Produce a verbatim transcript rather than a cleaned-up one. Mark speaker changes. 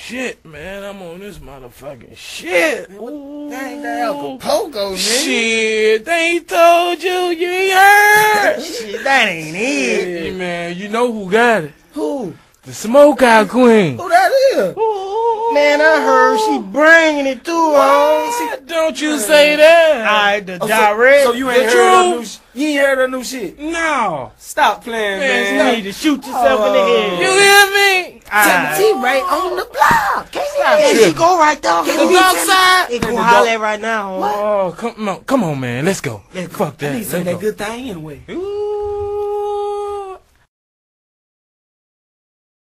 Speaker 1: shit, man. I'm on this motherfucking shit.
Speaker 2: What? That ain't that Acapulco, nigga.
Speaker 1: Shit, they ain't told you. You ain't heard.
Speaker 2: Shit, that ain't it.
Speaker 1: Hey, man, you know who got it?
Speaker 2: Who?
Speaker 1: The Smokeout Queen.
Speaker 2: Who that is?
Speaker 1: Ooh.
Speaker 2: Man, I heard she bringing it through, huh?
Speaker 1: Don't you say that.
Speaker 2: Alright, the
Speaker 3: Oh,
Speaker 2: direct.
Speaker 3: So, so you ain't
Speaker 1: The
Speaker 3: heard her new
Speaker 1: truth.
Speaker 3: sh- You ain't heard her new shit.
Speaker 1: No.
Speaker 3: Stop playing,
Speaker 1: Man,
Speaker 3: man.
Speaker 2: You need to shoot yourself in the head.
Speaker 1: You hear me?
Speaker 2: Alright.
Speaker 4: She right on the block. Can't
Speaker 2: Stop
Speaker 4: see
Speaker 2: tripping.
Speaker 4: she go right down.
Speaker 1: The dark side.
Speaker 2: They gonna holler at right now, huh?
Speaker 1: Oh, come on, come on, man. Let's go.
Speaker 2: Let's go.
Speaker 1: Fuck
Speaker 3: I
Speaker 1: that.
Speaker 3: need some of
Speaker 1: Let's
Speaker 3: that
Speaker 1: go.
Speaker 3: good thing anyway.
Speaker 1: Ooh.